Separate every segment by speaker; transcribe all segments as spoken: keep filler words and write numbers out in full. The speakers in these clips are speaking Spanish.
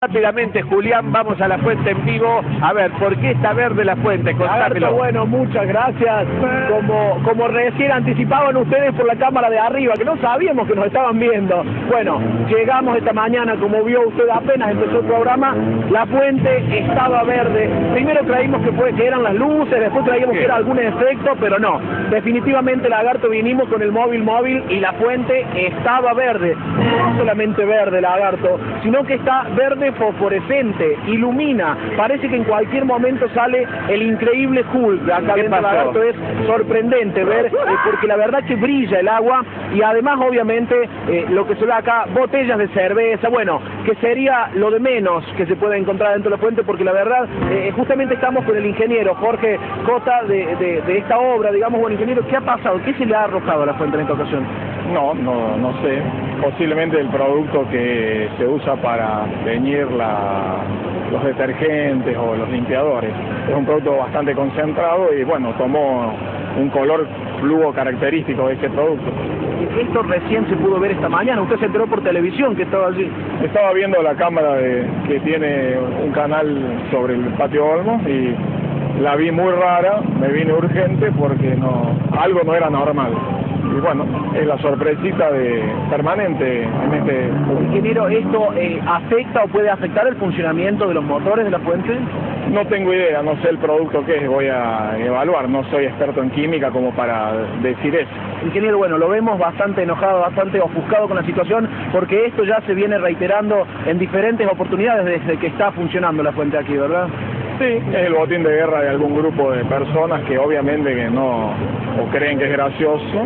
Speaker 1: Rápidamente, Julián, vamos a la fuente en vivo. A ver, ¿por qué está verde la fuente? Contámelo.
Speaker 2: Bueno, muchas gracias. Como, como recién anticipaban ustedes por la cámara de arriba, que no sabíamos que nos estaban viendo. Bueno, llegamos esta mañana, como vio usted apenas empezó el programa, la fuente estaba verde. Primero creímos que, fue, que eran las luces, después creíamos que era algún efecto, pero no. Definitivamente, Lagarto, vinimos con el móvil móvil y la fuente estaba verde. No solamente verde, Lagarto, sino que está verde fosforescente, ilumina, parece que en cualquier momento sale el increíble Hulk. Acá dentro, Lagarto, es sorprendente ver, eh, porque la verdad que brilla el agua y además obviamente eh, lo que se ve acá, botellas de cerveza, bueno, que sería lo de menos que se puede encontrar dentro de la fuente, porque la verdad, eh, justamente estamos con el ingeniero Jorge Cota de, de, de esta obra, digamos. Bueno, ingeniero, ¿qué ha pasado? ¿Qué se le ha arrojado a la fuente en esta ocasión?
Speaker 3: No, no, no sé. Posiblemente el producto que se usa para teñir la, los detergentes o los limpiadores. Es un producto bastante concentrado y bueno, tomó un color fluo característico de este producto.
Speaker 2: Esto recién se pudo ver esta mañana, usted se enteró por televisión que estaba allí.
Speaker 3: Estaba viendo la cámara de, que tiene un canal sobre el Patio Olmos y la vi muy rara, me vine urgente porque no, algo no era normal. Y bueno, es la sorpresita de permanente en este...
Speaker 2: Ingeniero, ¿esto eh, afecta o puede afectar el funcionamiento de los motores de la fuente?
Speaker 3: No tengo idea, no sé el producto que es, voy a evaluar, no soy experto en química como para decir eso.
Speaker 2: Ingeniero, bueno, lo vemos bastante enojado, bastante ofuscado con la situación, porque esto ya se viene reiterando en diferentes oportunidades desde que está funcionando la fuente aquí, ¿verdad?
Speaker 3: Sí, es el botín de guerra de algún grupo de personas que obviamente que no, o creen que es gracioso,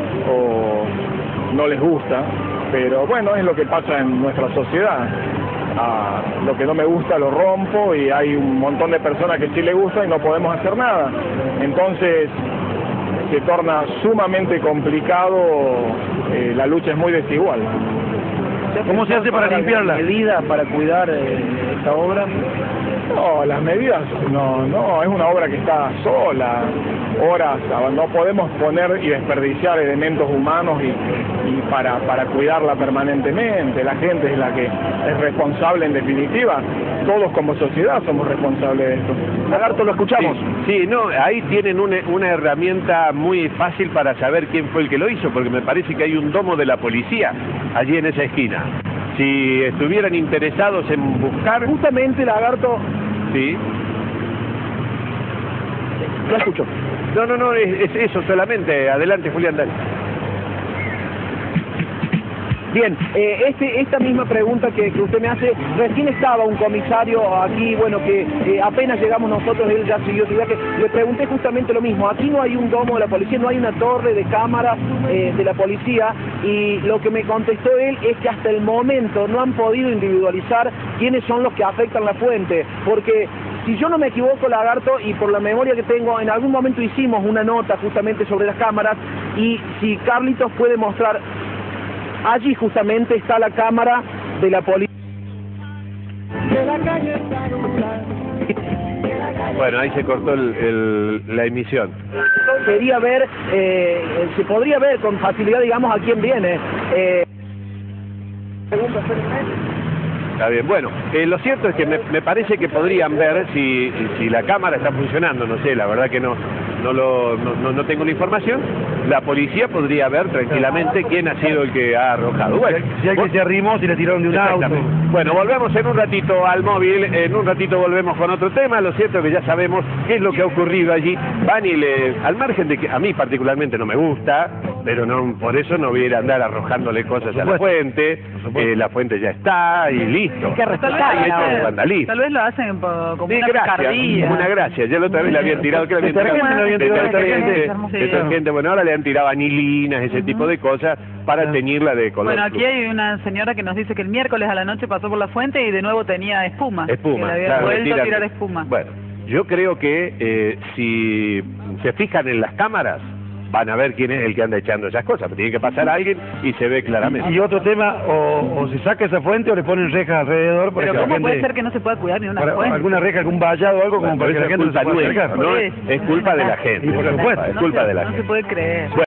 Speaker 3: o no les gusta, pero bueno, es lo que pasa en nuestra sociedad. Ah, lo que no me gusta lo rompo y hay un montón de personas que sí le gusta y no podemos hacer nada. Entonces se torna sumamente complicado, eh, la lucha es muy desigual.
Speaker 2: ¿Cómo se hace para limpiarla? ¿Medidas para cuidar eh, esta obra?
Speaker 3: No, las medidas, no, no, es una obra que está sola, horas, no podemos poner y desperdiciar elementos humanos y, y para, para cuidarla permanentemente. La gente es la que es responsable en definitiva, todos como sociedad somos responsables de esto.
Speaker 2: Lagarto, ¿lo escuchamos?
Speaker 1: Sí, sí, no, ahí tienen una, una herramienta muy fácil para saber quién fue el que lo hizo, porque me parece que hay un domo de la policía allí en esa esquina. Si estuvieran interesados en buscar...
Speaker 2: Justamente, Lagarto...
Speaker 1: Sí.
Speaker 2: Lo escucho.
Speaker 1: No, no, no, es, es eso solamente. Adelante, Julián, dale.
Speaker 2: Bien, eh, este, esta misma pregunta que, que usted me hace, recién estaba un comisario aquí, bueno, que eh, apenas llegamos nosotros, él ya siguió su viaje, le pregunté justamente lo mismo. Aquí no hay un domo de la policía, no hay una torre de cámaras eh, de la policía, y lo que me contestó él es que hasta el momento no han podido individualizar quiénes son los que afectan la fuente, porque... Si yo no me equivoco, Lagarto, y por la memoria que tengo, en algún momento hicimos una nota justamente sobre las cámaras, y si Carlitos puede mostrar, allí justamente está la cámara de la policía.
Speaker 1: Bueno, ahí se cortó el, el, la emisión.
Speaker 2: Quería ver, eh, se podría ver con facilidad, digamos, a quién viene. Eh...
Speaker 1: Está bien, bueno, eh, lo cierto es que me, me parece que podrían ver si, si la cámara está funcionando, no sé, la verdad que no, no, lo, no, no, no tengo la información. La policía podría ver tranquilamente quién ha sido el que ha arrojado. Bueno,
Speaker 2: si alguien se arrimó, si le tiraron de un auto.
Speaker 1: Bueno, volvemos en un ratito al móvil, en un ratito volvemos con otro tema. Lo cierto es que ya sabemos qué es lo que ha ocurrido allí. Van y le, al margen de que a mí particularmente no me gusta, pero no por eso no voy a ir a andar arrojándole cosas a la fuente. Eh, la fuente ya está y listo.
Speaker 4: Es que tal, vez, tal vez lo hacen como
Speaker 1: sí,
Speaker 4: una picardía.
Speaker 1: Una gracia, ya la otra vez le habían tirado, ¿qué le habían tirado? Detergente, detergente, bueno, ahora le han tirado anilinas, ese uh-huh. tipo de cosas, para uh-huh. teñirla de color.
Speaker 4: Bueno, aquí hay una señora que nos dice que el miércoles a la noche pasó por la fuente y de nuevo tenía espuma.
Speaker 1: Espuma,
Speaker 4: que le había
Speaker 1: claro,
Speaker 4: vuelto
Speaker 1: tiran,
Speaker 4: a tirar espuma.
Speaker 1: Bueno, yo creo que eh, si se fijan en las cámaras, van a ver quién es el que anda echando esas cosas, pero tiene que pasar a alguien y se ve claramente.
Speaker 2: Y otro tema, o, o se saca esa fuente o le ponen rejas alrededor.
Speaker 4: Pero ¿cómo gente, puede ser que no se pueda cuidar ni una fuente?
Speaker 2: Alguna reja, algún vallado o algo, bueno, como para que la gente no se pueda acercar.
Speaker 1: ¿No? Es culpa de la gente,
Speaker 2: y por supuesto,
Speaker 1: es culpa
Speaker 4: no
Speaker 1: de la
Speaker 4: no
Speaker 1: gente.
Speaker 4: No se puede creer. Bueno,